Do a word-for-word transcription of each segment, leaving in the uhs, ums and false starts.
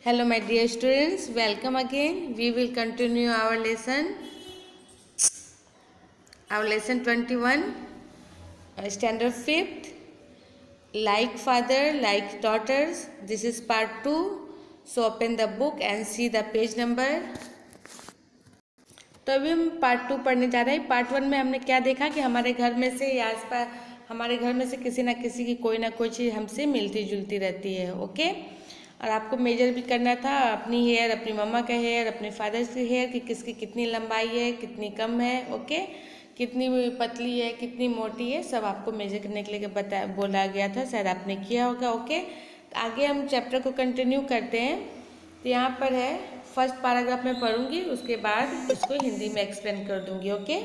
Hello my dear students, welcome again. We will continue our lesson, our lesson twenty-one, uh, standard fifth, like father, like daughters. This is part two. So open the book and see the page number. तो अभी हम part two पढ़ने जा रहे हैं। Part one में हमने क्या देखा कि हमारे घर में से या आस पास हमारे घर में से किसी ना किसी की कोई ना कोई चीज़ हमसे मिलती जुलती रहती है। ओके, और आपको मेजर भी करना था अपनी हेयर, अपनी मम्मा का हेयर, अपने फादर की हेयर कि किसकी कितनी लंबाई है, कितनी कम है, ओके, कितनी पतली है, कितनी मोटी है, सब आपको मेजर करने के लिए बता बोला गया था। शायद आपने किया होगा। ओके, आगे हम चैप्टर को कंटिन्यू करते हैं। तो यहाँ पर है फर्स्ट पैराग्राफ में पढ़ूंगी, उसके बाद इसको हिंदी में एक्सप्लेन कर दूंगी। ओके,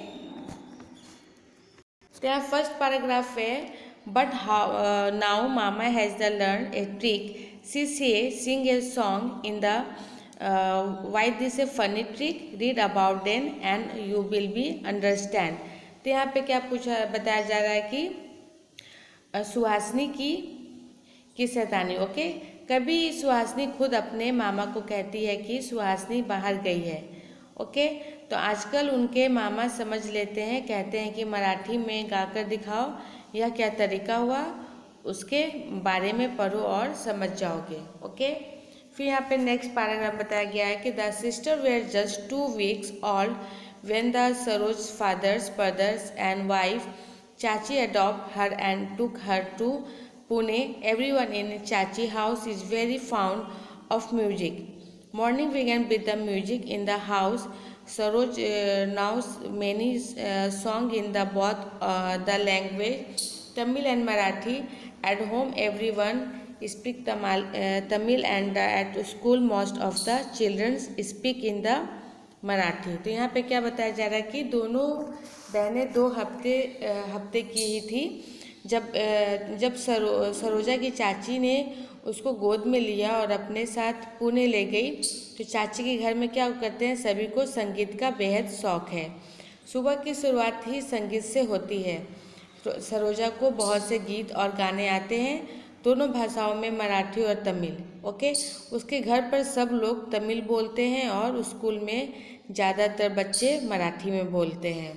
तो यहाँ फर्स्ट पैराग्राफ है, but how now mama has the learn a trick, see say sing a song in the why this a funny trick, read about then and you will be understand. तो यहाँ पे क्या पूछा बताया जा रहा है कि uh, सुहासिनी की की शैतानी। ओके, कभी सुहासिनी खुद अपने मामा को कहती है कि सुहासिनी बाहर गई है। ओके, तो आजकल उनके मामा समझ लेते हैं, कहते हैं कि मराठी में गाकर दिखाओ, यह क्या तरीका हुआ, उसके बारे में पढ़ो और समझ जाओगे। ओके, फिर यहाँ पे नेक्स्ट पैराग्राफ बताया गया है कि the sister were just two weeks old when the Saroj father's brother's and wife चाची adopt her and took her to Pune. Everyone in Chachi house is very fond of music. Morning began with the music in the house. Saroj uh, now many uh, song in the both uh, the language Tamil and Marathi. At home everyone speak Tamil, uh, Tamil and uh, at school most of the children speak in the Marathi. तो यहाँ पे क्या बताया जा रहा है कि दोनों बहनें दो हफ्ते हफ्ते की ही थी जब जब सरो सरोजा की चाची ने उसको गोद में लिया और अपने साथ पुणे ले गई। तो चाची के घर में क्या करते हैं, सभी को संगीत का बेहद शौक़ है। सुबह की शुरुआत ही संगीत से होती है। तो सरोजा को बहुत से गीत और गाने आते हैं, दोनों भाषाओं में, मराठी और तमिल। ओके, उसके घर पर सब लोग तमिल बोलते हैं और स्कूल में ज़्यादातर बच्चे मराठी में बोलते हैं।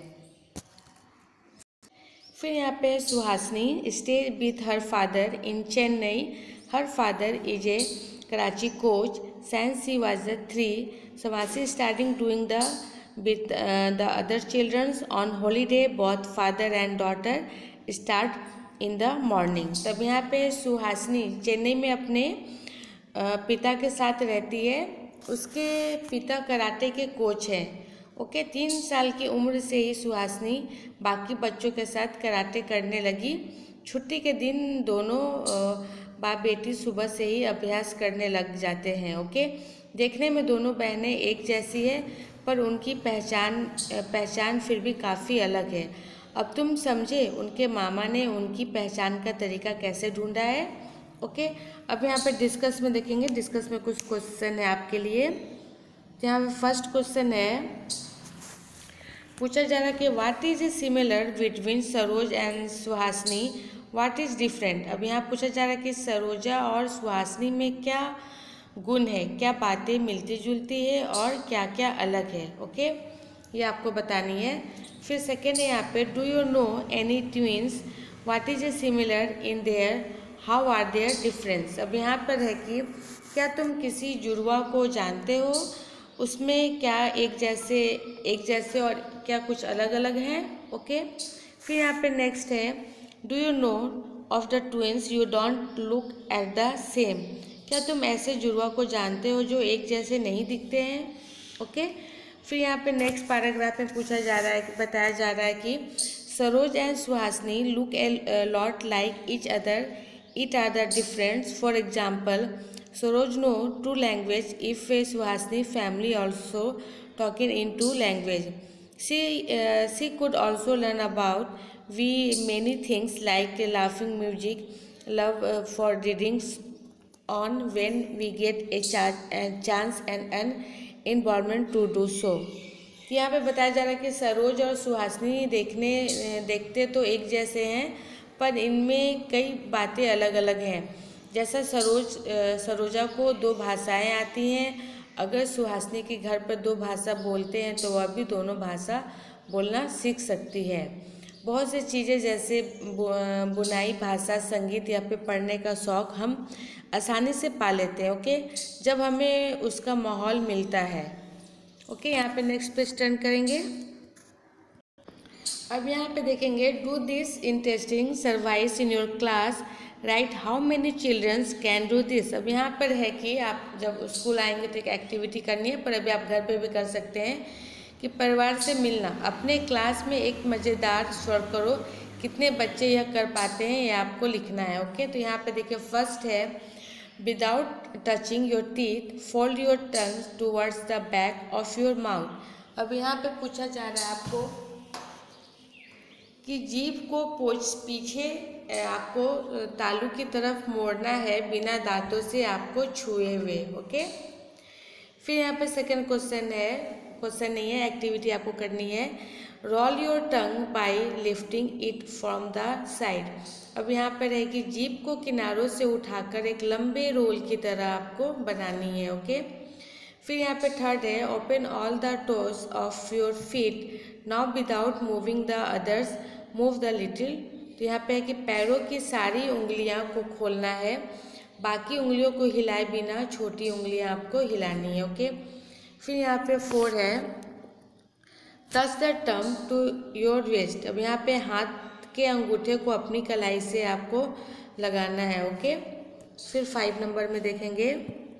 फिर यहाँ पे Suhasini stay with her father in Chennai. Her father is a karate coach since she was three. Suhasini starting doing the with uh, the other children on holiday. Both father and daughter start in the morning. तब यहाँ पे सुहासिनी चेन्नई में अपने पिता के साथ रहती है। उसके पिता कराटे के कोच हैं। ओके, तीन साल की उम्र से ही सुहासिनी बाकी बच्चों के साथ कराटे करने लगी। छुट्टी के दिन दोनों बाप बेटी सुबह से ही अभ्यास करने लग जाते हैं। ओके, देखने में दोनों बहनें एक जैसी है, पर उनकी पहचान पहचान फिर भी काफ़ी अलग है। अब तुम समझे उनके मामा ने उनकी पहचान का तरीका कैसे ढूंढा है। ओके, अब यहाँ पे डिस्कस में देखेंगे। डिस्कस में कुछ क्वेश्चन है आपके लिए। यहाँ पे फर्स्ट क्वेश्चन है, पूछा जा रहा है कि what is a similar between Saroj and Suhasini, what is different. अब यहाँ पूछा जा रहा है कि सरोजा और सुहासिनी में क्या गुण है, क्या बातें मिलती जुलती है और क्या क्या अलग है। ओके, ये आपको बतानी है। फिर सेकेंड है यहाँ पे, do you know any twins, what is a similar in their, how are their difference. अब यहाँ पर है कि क्या तुम किसी जुड़वा को जानते हो, उसमें क्या एक जैसे एक जैसे और क्या कुछ अलग अलग हैं। ओके, फिर यहाँ पे नेक्स्ट है, do you know of the twins you don't look at the same. क्या तुम ऐसे जुड़वा को जानते हो जो एक जैसे नहीं दिखते हैं। ओके, फिर यहाँ पे नेक्स्ट पैराग्राफ में पूछा जा रहा है, बताया जा रहा है कि Saroj and Suhasini look a lot like each other, it are the difference. For example, Saroj know two language if a Suhasini family also talking in two language. She uh, she could also learn about we many things like laughing music, love uh, for readings on when we get a, cha- a chance and an environment to do so. यहाँ पे बताया जा रहा है कि सरोज और सुहासिनी देखने देखते तो एक जैसे हैं, पर इनमें कई बातें अलग अलग हैं। जैसा सरोज सरोजा को दो भाषाएं आती हैं, अगर सुहासिनी के घर पर दो भाषा बोलते हैं तो वह भी दोनों भाषा बोलना सीख सकती है। बहुत सी चीज़ें जैसे बुनाई, भाषा, संगीत या फिर पढ़ने का शौक़ हम आसानी से पा लेते हैं, ओके, जब हमें उसका माहौल मिलता है। ओके, यहाँ पे नेक्स्ट पेज टर्न करेंगे। अब यहाँ पे देखेंगे, do this interesting service in your class, right how many childrens can do this. अब यहाँ पर है कि आप जब स्कूल आएंगे तो एक एक्टिविटी करनी है, पर अभी आप घर पे भी कर सकते हैं कि परिवार से मिलना, अपने क्लास में एक मज़ेदार स्वर करो, कितने बच्चे यह कर पाते हैं यह आपको लिखना है। ओके, तो यहाँ पे देखिए फर्स्ट है, without touching your teeth fold your tongue towards the back of your mouth. अब यहाँ पे पूछा जा रहा है आपको कि जीभ को पोछ पीछे आपको तालू की तरफ मोड़ना है बिना दांतों से आपको छुए हुए। ओके, फिर यहाँ पे सेकंड क्वेश्चन है, क्वेश्चन नहीं है, एक्टिविटी आपको करनी है, roll your tongue by lifting it from the side. अब यहाँ पर है कि जीभ को किनारों से उठाकर एक लंबे रोल की तरह आपको बनानी है। ओके, फिर यहाँ पे थर्ड है, open all the toes of your feet now without moving the others, move the little. तो यहाँ पे है कि पैरों की सारी उंगलियाँ को खोलना है, बाकी उंगलियों को हिलाए बिना छोटी उंगलियाँ आपको हिलानी है। ओके, फिर यहाँ पे फोर है, touch the thumb to your waist. अब यहाँ पे हाथ के अंगूठे को अपनी कलाई से आपको लगाना है। ओके, फिर फाइव नंबर में देखेंगे,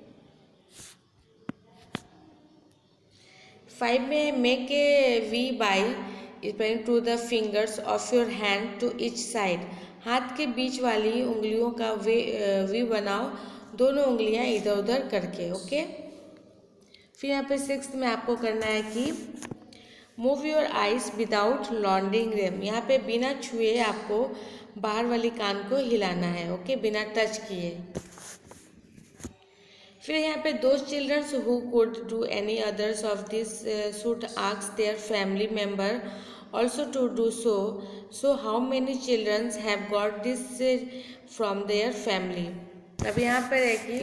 फाइव में make a V by two the fingers of your hand to each side. हाथ के बीच वाली उंगलियों का वे वी बनाओ, दोनों उंगलियां इधर उधर करके। ओके, फिर यहाँ पे सिक्स्थ में आपको करना है कि move your eyes without landing them. यहाँ पे बिना छुए आपको बाहर वाली कान को हिलाना है। ओके, बिना टच किए। फिर यहाँ पे those childrens who could do any others of this should ask their family member also to do so, so how many childrens have got this from their family. अब यहाँ पर है कि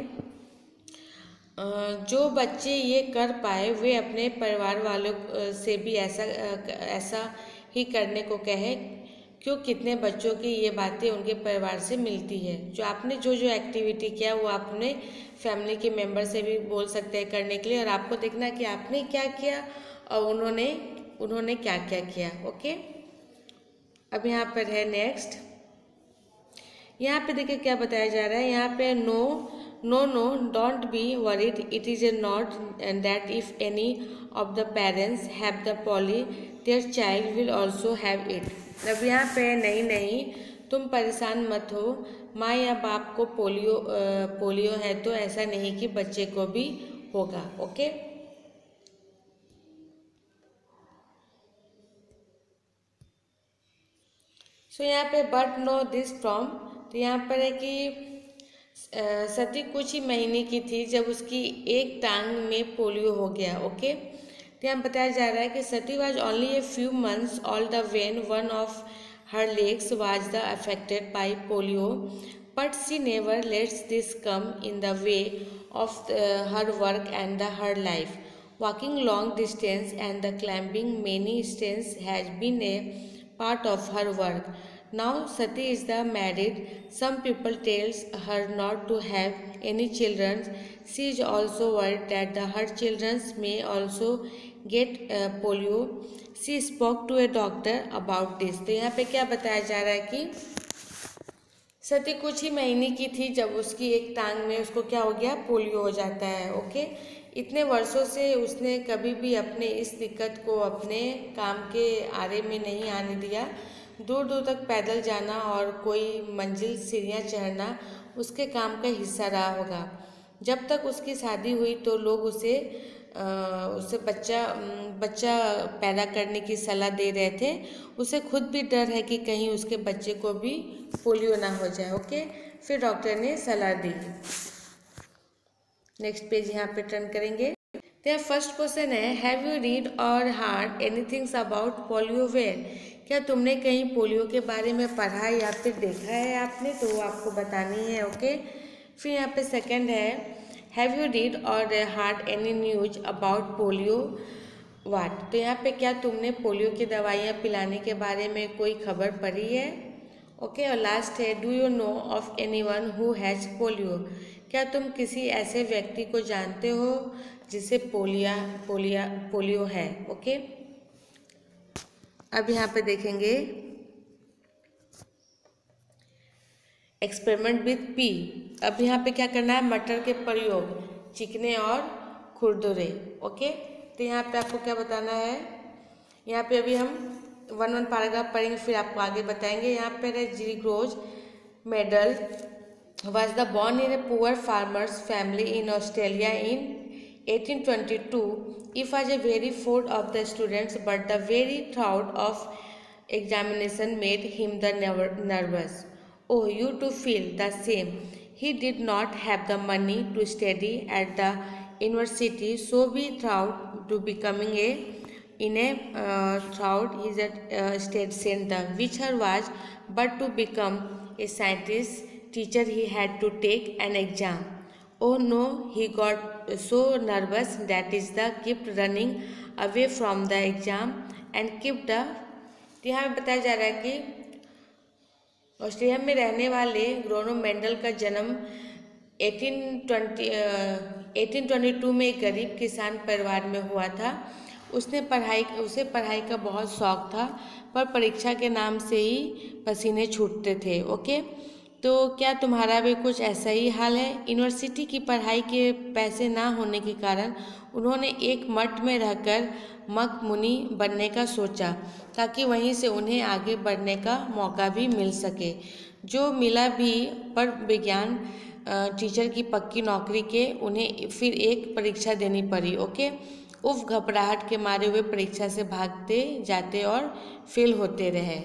जो बच्चे ये कर पाए वे अपने परिवार वालों से भी ऐसा ऐसा ही करने को कहें, क्यों कितने बच्चों की ये बातें उनके परिवार से मिलती है। जो आपने जो जो एक्टिविटी किया वो आपने फैमिली के मेंबर से भी बोल सकते हैं करने के लिए, और आपको देखना कि आपने क्या किया और उन्होंने उन्होंने क्या क्या किया। ओके, अब यहाँ पर है नेक्स्ट, यहाँ पे देखिए क्या बताया जा रहा है। यहाँ पे no no no don't be worried, it is a not that if any of the parents have the polio their child will also have it. अब यहाँ पे नहीं नहीं तुम परेशान मत हो, माँ या बाप को पोलियो पोलियो है तो ऐसा नहीं कि बच्चे को भी होगा। ओके, सो so, यहाँ पे बट नो दिस फ्रॉम। तो यहाँ पर है कि सती कुछ ही महीने की थी जब उसकी एक टांग में पोलियो हो गया। ओके, तो यहाँ बताया जा रहा है कि Sati was only a few months old the when one of her legs was the affected by polio, but she never lets this come in the way of the, her work and the, her life. Walking long distance and the climbing many stairs has been a part of her work. Now Sati is the married. Some people tells her not to have any children. She is also worried that the, her children may also get uh, polio. She spoke to a doctor about this. तो यहाँ पे क्या बताया जा रहा है कि सती कुछ ही महीने की थी जब उसकी एक टांग में उसको क्या हो गया, पोलियो हो जाता है। ओके, इतने वर्षों से उसने कभी भी अपने इस दिक्कत को अपने काम के आरे में नहीं आने दिया। दूर दूर तक पैदल जाना और कोई मंजिल सीढ़ियाँ चढ़ना उसके काम का हिस्सा रहा होगा। जब तक उसकी शादी हुई तो लोग उसे उसे बच्चा बच्चा पैदा करने की सलाह दे रहे थे। उसे खुद भी डर है कि कहीं उसके बच्चे को भी पोलियो ना हो जाए। ओके, फिर डॉक्टर ने सलाह दी। नेक्स्ट पेज यहाँ पे टर्न करेंगे। तो फर्स्ट क्वेश्चन है, have you read or heard anything about polio where. क्या तुमने कहीं पोलियो के बारे में पढ़ा या फिर देखा है आपने, तो वो आपको बतानी है। ओके, फिर यहाँ पे सेकंड है, have you read or heard any news about polio what. तो यहाँ पे क्या तुमने पोलियो की दवाइयाँ पिलाने के बारे में कोई खबर पढ़ी है। ओके okay, और लास्ट है, do you know of anyone who has polio. क्या तुम किसी ऐसे व्यक्ति को जानते हो जिसे पोलिया पोलिया पोलियो है। Okay okay? अब यहाँ पे देखेंगे एक्सपेरिमेंट विथ पी। अब यहाँ पे क्या करना है, मटर के प्रयोग, चिकने और खुरदुरे। ओके, तो यहाँ पे आपको क्या बताना है, यहाँ पे अभी हम वन वन पैराग्राफ पढ़ेंगे फिर आपको आगे बताएंगे। यहाँ पे है, जिग्रोज Mendel was the born in a poor farmer's family in Australia in eighteen twenty-two. He was a very fond of the students, but the very thought of examination made him the nervous. Oh, you too feel the same. He did not have the money to study at the university, so we thought to becoming a in a uh, thought is a uh, state center, which her was, but to become a scientist teacher he had to take an exam. Oh no, he got so nervous that is the kept running away from the exam and kept the। यहाँ बताया जा रहा है कि Australia में रहने वाले ग्रोनो Mendel का जन्म eighteen twenty eighteen twenty two में एक गरीब किसान परिवार में हुआ था। उसने पढ़ाई उसे पढ़ाई का बहुत शौक था, पर परीक्षा के नाम से ही पसीने छूटते थे। ओके, तो क्या तुम्हारा भी कुछ ऐसा ही हाल है। यूनिवर्सिटी की पढ़ाई के पैसे ना होने के कारण उन्होंने एक मठ में रहकर मक मुनि बनने का सोचा, ताकि वहीं से उन्हें आगे बढ़ने का मौका भी मिल सके, जो मिला भी, पर विज्ञान टीचर की पक्की नौकरी के उन्हें फिर एक परीक्षा देनी पड़ी। ओके, उफ, घबराहट के मारे हुए परीक्षा से भागते जाते और फेल होते रहे।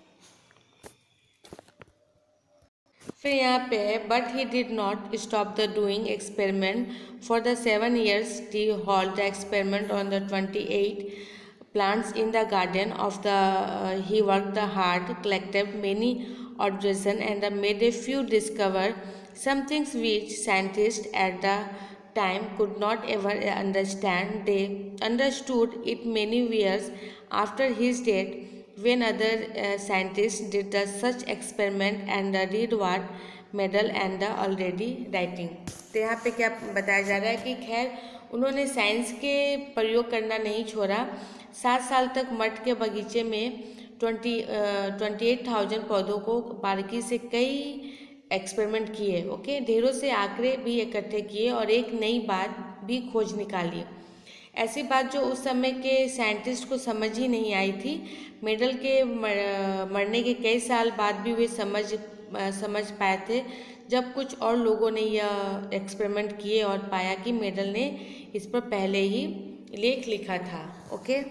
फिर यहाँ पे है, but he did not stop the doing experiment for the seven years to hold the experiment on the twenty eight plants in the garden of the uh, he worked hard, collected many observations and uh, made a few discover some things which scientists at the time could not ever understand. They understood it many years after his death, when other uh, scientists did the such experiment and uh, read what medal and the already writing। तो यहाँ पे क्या बताया जा रहा है कि खैर उन्होंने साइंस के प्रयोग करना नहीं छोड़ा। सात साल तक मठ के बगीचे में ट्वेंटी ट्वेंटी एट थाउजेंड पौधों को बारीकी से कई एक्सपेरिमेंट किए। ओके, ढेरों से आंकड़े भी इकट्ठे किए और एक नई बात भी खोज निकाली, ऐसी बात जो उस समय के साइंटिस्ट को समझ ही नहीं आई थी। मेडल के मरने के कई साल बाद भी वे समझ समझ पाए थे, जब कुछ और लोगों ने यह एक्सपेरिमेंट किए और पाया कि मेडल ने इस पर पहले ही लेख लिखा था। ओके,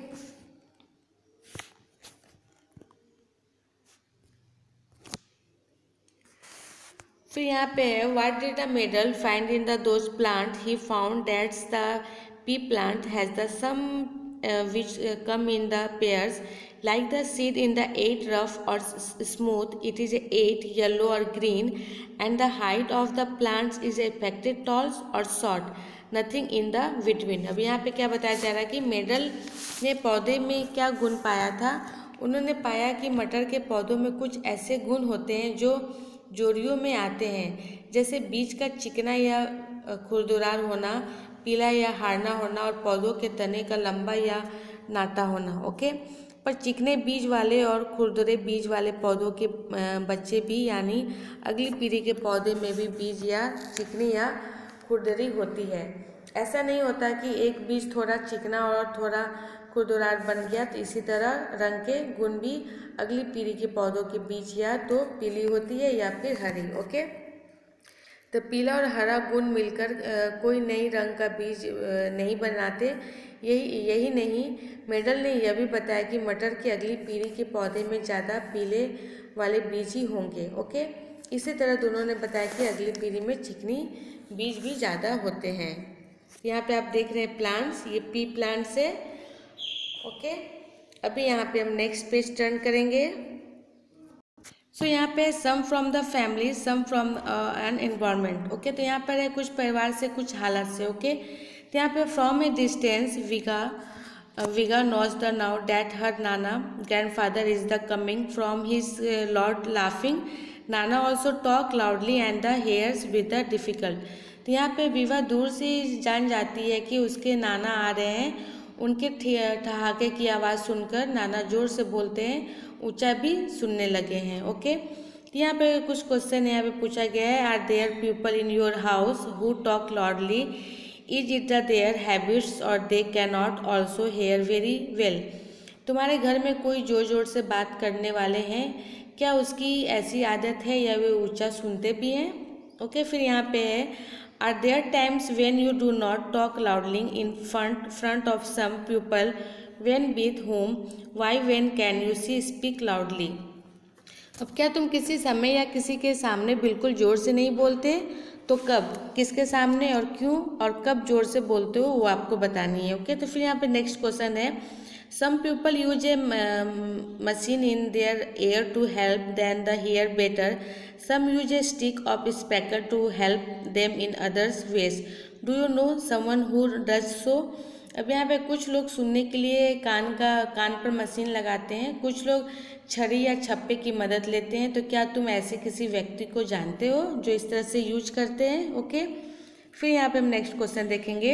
फिर यहाँ पे है, what did the Mendel find in the those plant. He found that's the pea plant has the some which come in the pairs like the seed in the eight rough or smooth, it is eight yellow or green, and the height of the plants is affected tall or short, nothing in the between। अब यहाँ पे क्या बताया जा रहा है कि medal ने पौधे में क्या गुण पाया था। उन्होंने पाया कि मटर के पौधों में कुछ ऐसे गुण होते हैं जो जोड़ियों में आते हैं, जैसे बीज का चिकना या खुरदुरार होना, पीला या हारना होना, और पौधों के तने का लंबा या नाटा होना। ओके, पर चिकने बीज वाले और खुरदुरे बीज वाले पौधों के बच्चे भी, यानी अगली पीढ़ी के पौधे में भी बीज या चिकनी या खुरदरी होती है। ऐसा नहीं होता कि एक बीज थोड़ा चिकना और थोड़ा खुरदुरार बन गया, तो इसी तरह रंग के गुण भी अगली पीढ़ी के पौधों के बीज या तो पीली होती है या फिर हरी। ओके, तो पीला और हरा गुण मिलकर कोई नई रंग का बीज नहीं बनाते। यही यही नहीं, मेडल ने यह भी बताया कि मटर की अगली पीढ़ी के पौधे में ज़्यादा पीले वाले बीज ही होंगे। ओके, इसी तरह दोनों ने बताया कि अगली पीढ़ी में चिकनी बीज भी ज़्यादा होते हैं। यहाँ पे आप देख रहे हैं प्लांट्स, ये पी प्लांट्स है। ओके, अभी यहाँ पे हम नेक्स्ट पेज टर्न करेंगे। सो so, यहाँ पे some from the family, some from an environment. Okay, तो यहाँ पर है कुछ परिवार से, कुछ हालत से। Okay okay? तो यहाँ पे from a distance Viga Viga knows the now that her नाना grandfather is the coming from his lord laughing नाना also talk loudly and the hears with the difficult. तो यहाँ पे विवा दूर से जान जाती है कि उसके नाना आ रहे हैं। उनके ठहाके की आवाज़ सुनकर नाना जोर से बोलते हैं, ऊंचा भी सुनने लगे हैं। ओके, तो यहाँ पे कुछ क्वेश्चन यहाँ पे पूछा गया है। Are there people in your house who talk loudly? Is it the their habits or they can not also hear very well? तुम्हारे घर में कोई जोर जोर से बात करने वाले हैं? क्या उसकी ऐसी आदत है या वे ऊंचा सुनते भी हैं? ओके, फिर यहाँ पे है, are there times when you do not talk loudly in front front of some people when with home? Why when can you see speak loudly? अब क्या तुम किसी समय या किसी के सामने बिल्कुल जोर से नहीं बोलते? तो कब, किसके सामने और क्यों, और कब जोर से बोलते हो वो आपको बतानी है। ओके, तो फिर यहाँ पे नेक्स्ट क्वेश्चन है, some people use a machine in their ear to help them the hear better. Some use a stick of speaker to help them in others ways. Do you know someone who does so? अब यहाँ पे कुछ लोग सुनने के लिए कान का कान पर मशीन लगाते हैं, कुछ लोग छड़ी या छप्पे की मदद लेते हैं। तो क्या तुम ऐसे किसी व्यक्ति को जानते हो जो इस तरह से यूज करते हैं? ओके, फिर यहाँ पे हम नेक्स्ट क्वेश्चन देखेंगे।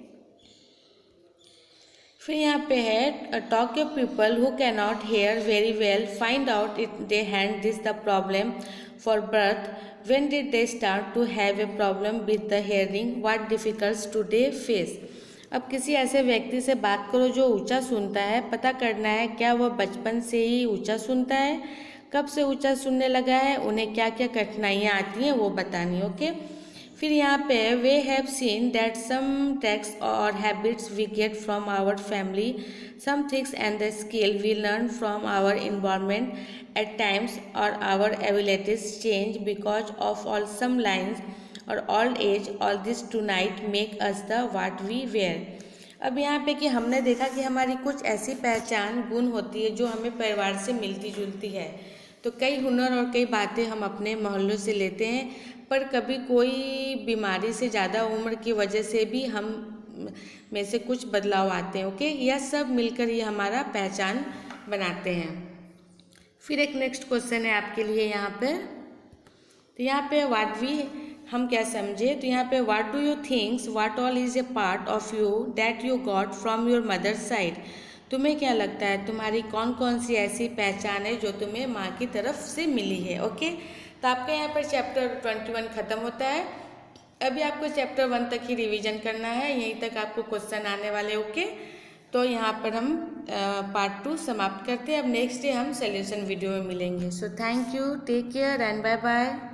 फिर यहाँ पे है, talk a people who can not hear very well find out it they had this the problem for birth. When did they start to have a problem with the hearing? What difficulties do they face? अब किसी ऐसे व्यक्ति से बात करो जो ऊंचा सुनता है। पता करना है क्या वह बचपन से ही ऊंचा सुनता है, कब से ऊंचा सुनने लगा है, उन्हें क्या क्या कठिनाइयाँ आती हैं वो बतानी। ओके, फिर यहाँ पे we have seen that some traits or habits we get from our family, some things and the skill we learn from our environment at times or our abilities change because of all some lines or old age all this tonight make us the what we were. अब यहाँ पे कि हमने देखा कि हमारी कुछ ऐसी पहचान गुण होती है जो हमें परिवार से मिलती जुलती है। तो कई हुनर और कई बातें हम अपने मोहल्लों से लेते हैं, पर कभी कोई बीमारी से ज़्यादा उम्र की वजह से भी हम में से कुछ बदलाव आते हैं। ओके, यह सब मिलकर ये हमारा पहचान बनाते हैं। फिर एक नेक्स्ट क्वेश्चन है आपके लिए यहाँ पे। तो यहाँ पे व्हाट वी हम क्या समझे, तो यहाँ पे what do you thinks what all is a part of you that you got from your mother's side? तुम्हें क्या लगता है तुम्हारी कौन कौन सी ऐसी पहचान है जो तुम्हें माँ की तरफ से मिली है? ओके, तो आपका यहाँ पर चैप्टर ट्वेंटी वन खत्म होता है। अभी आपको चैप्टर वन तक ही रिवीजन करना है, यहीं तक आपको क्वेश्चन आने वाले। ओके, तो यहाँ पर हम पार्ट टू समाप्त करते हैं। अब नेक्स्ट डे हम सोल्यूशन वीडियो में मिलेंगे। So thank you, take care and bye bye.